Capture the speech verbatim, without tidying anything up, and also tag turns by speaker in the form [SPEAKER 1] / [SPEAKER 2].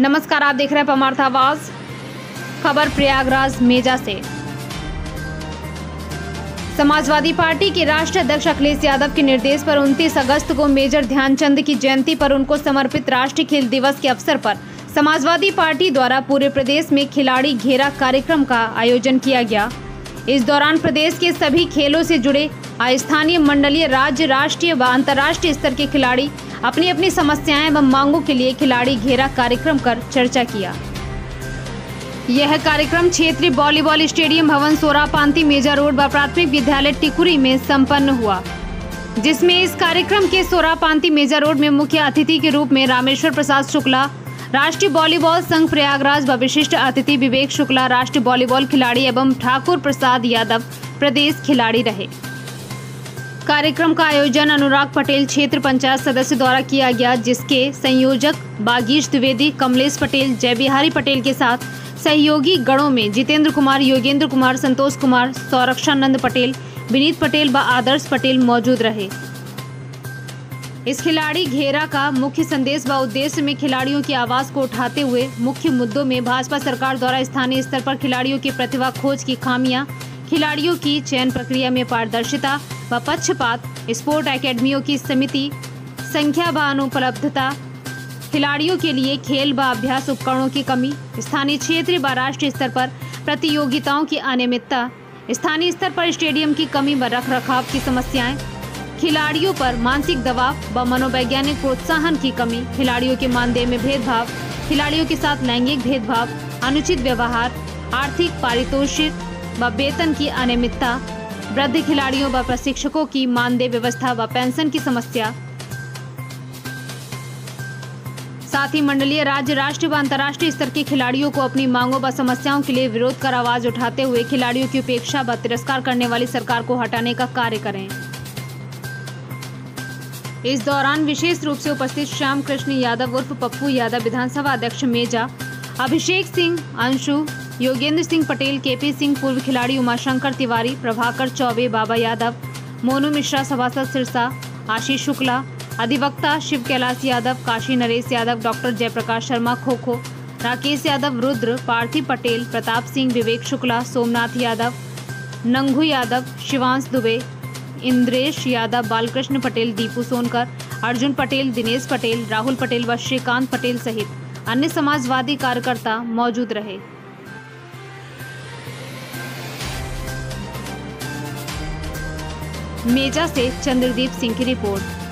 [SPEAKER 1] नमस्कार, आप देख रहे हैं परमार्थ आवाज। खबर प्रयागराज मेजा से। समाजवादी पार्टी के राष्ट्रीय अध्यक्ष अखिलेश यादव के निर्देश पर उनतीस अगस्त को मेजर ध्यानचंद की जयंती पर उनको समर्पित राष्ट्रीय खेल दिवस के अवसर पर समाजवादी पार्टी द्वारा पूरे प्रदेश में खिलाड़ी घेरा कार्यक्रम का आयोजन किया गया। इस दौरान प्रदेश के सभी खेलों से जुड़े स्थानीय, मंडलीय, राज्य, राष्ट्रीय व अंतर्राष्ट्रीय स्तर के खिलाड़ी अपनी अपनी समस्याएं एवं मांगों के लिए खिलाड़ी घेरा कार्यक्रम कर चर्चा किया। यह कार्यक्रम क्षेत्रीय वॉलीबॉल स्टेडियम भवन सोरापांती मेजा रोड व प्राथमिक विद्यालय टिकुरी में संपन्न हुआ, जिसमें इस कार्यक्रम के सोरापांती मेजा रोड में मुख्य अतिथि के रूप में रामेश्वर प्रसाद शुक्ला, राष्ट्रीय वॉलीबॉल संघ प्रयागराज व विशिष्ट अतिथि विवेक शुक्ला, राष्ट्रीय वॉलीबॉल खिलाड़ी एवं ठाकुर प्रसाद यादव प्रदेश खिलाड़ी रहे। कार्यक्रम का आयोजन अनुराग पटेल क्षेत्र पंचायत सदस्य द्वारा किया गया, जिसके संयोजक बागीश द्विवेदी, कमलेश पटेल, जय बिहारी पटेल के साथ सहयोगी गणों में जितेंद्र कुमार, योगेंद्र कुमार, संतोष कुमार, सौरक्षानंद पटेल, विनीत पटेल व आदर्श पटेल मौजूद रहे। इस खिलाड़ी घेरा का मुख्य संदेश व उद्देश्य में खिलाड़ियों की आवाज को उठाते हुए मुख्य मुद्दों में भाजपा सरकार द्वारा स्थानीय स्तर पर खिलाड़ियों की प्रतिभा खोज की खामियां, खिलाड़ियों की चयन प्रक्रिया में पारदर्शिता व पक्षपात, स्पोर्ट एकेडमियों की समिति संख्या व अनुपलब्धता, खिलाड़ियों के लिए खेल व अभ्यास उपकरणों की कमी, स्थानीय, क्षेत्रीय व राष्ट्रीय स्तर पर प्रतियोगिताओं की अनियमितता, स्थानीय स्तर पर स्टेडियम की कमी व रखरखाव की समस्याएं, खिलाड़ियों पर मानसिक दबाव व मनोवैज्ञानिक प्रोत्साहन की कमी, खिलाड़ियों के मानदेय में भेदभाव, खिलाड़ियों के साथ लैंगिक भेदभाव, अनुचित व्यवहार, आर्थिक पारितोषिक व वेतन की अनियमितता, वृद्ध खिलाड़ियों व प्रशिक्षकों की मानदेय व्यवस्था व पेंशन की समस्या, साथ ही मंडलीय, राज्य, राष्ट्रीय व अंतर्राष्ट्रीय स्तर के खिलाड़ियों को अपनी मांगों व समस्याओं के लिए विरोध कर आवाज उठाते हुए खिलाड़ियों की उपेक्षा व तिरस्कार करने वाली सरकार को हटाने का कार्य करें। इस दौरान विशेष रूप से उपस्थित श्याम कृष्ण यादव उर्फ पप्पू यादव, विधानसभा अध्यक्ष मेजा, अभिषेक सिंह, अंशु, योगेंद्र सिंह पटेल, केपी सिंह, पूर्व खिलाड़ी उमाशंकर तिवारी, प्रभाकर चौबे, बाबा यादव, मोनू मिश्रा, सभासद सिरसा, आशीष शुक्ला, अधिवक्ता शिव कैलाश यादव, काशी नरेश यादव, डॉक्टर जयप्रकाश शर्मा, खो खो, राकेश यादव, रुद्र, पार्थिव पटेल, प्रताप सिंह, विवेक शुक्ला, सोमनाथ यादव, नंगू यादव, शिवांश दुबे, इंद्रेश यादव, बालकृष्ण पटेल, दीपू सोनकर, अर्जुन पटेल, दिनेश पटेल, राहुल पटेल व श्रीकांत पटेल सहित अन्य समाजवादी कार्यकर्ता मौजूद रहे। मेजा से चंद्रदीप सिंह की रिपोर्ट।